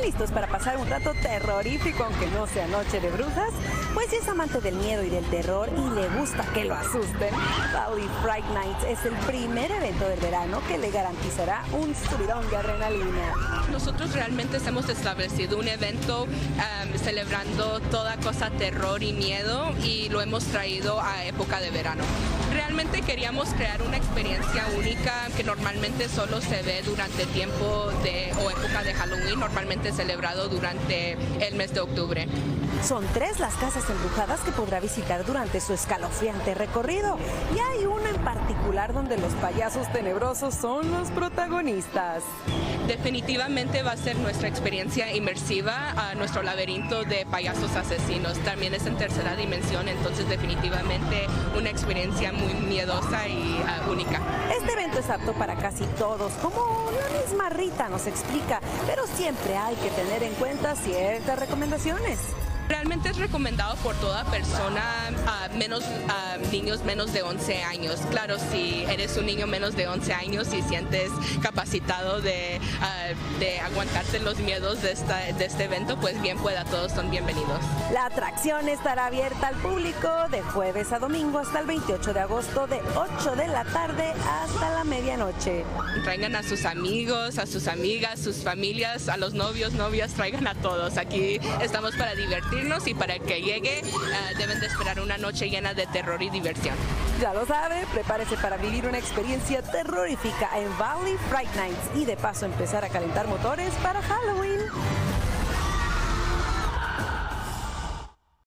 ¿Están listos para pasar un rato terrorífico aunque no sea noche de brujas? Pues si es amante del miedo y del terror y le gusta que lo asusten, Valley Fright Nights es el primer evento del verano que le garantizará un subidón de adrenalina. Nosotros realmente hemos establecido un evento celebrando toda cosa terror y miedo y lo hemos traído a época de verano. Realmente queríamos crear una experiencia única que normalmente solo se ve durante tiempo o época de Halloween, normalmente celebrado durante el mes de octubre. Son 3 las casas embrujadas que podrá visitar durante su escalofriante recorrido. Y hay una en particular donde los payasos tenebrosos son los protagonistas. Definitivamente va a ser nuestra experiencia inmersiva a nuestro laberinto de payasos asesinos. También es en tercera dimensión, entonces definitivamente una experiencia muy miedosa y única. Este evento es apto para casi todos, como la misma Rita nos explica, pero siempre hay que tener en cuenta ciertas recomendaciones. Realmente es recomendado por toda persona, niños menos de 11 años. Claro, si eres un niño menos de 11 años y sientes capacitado de aguantarte los miedos de este evento, pues bien pueda, todos son bienvenidos. La atracción estará abierta al público de jueves a domingo hasta el 28 de agosto de 8 de la tarde hasta la medianoche. Traigan a sus amigos, a sus amigas, sus familias, a los novios, novias, traigan a todos. Aquí estamos para divertirnos y para el que llegue deben de esperar una noche llena de terror y diversión. Ya lo sabe, prepárese para vivir una experiencia terrorífica en Valley Fright Nights y de paso empezar a calentar motores para Halloween.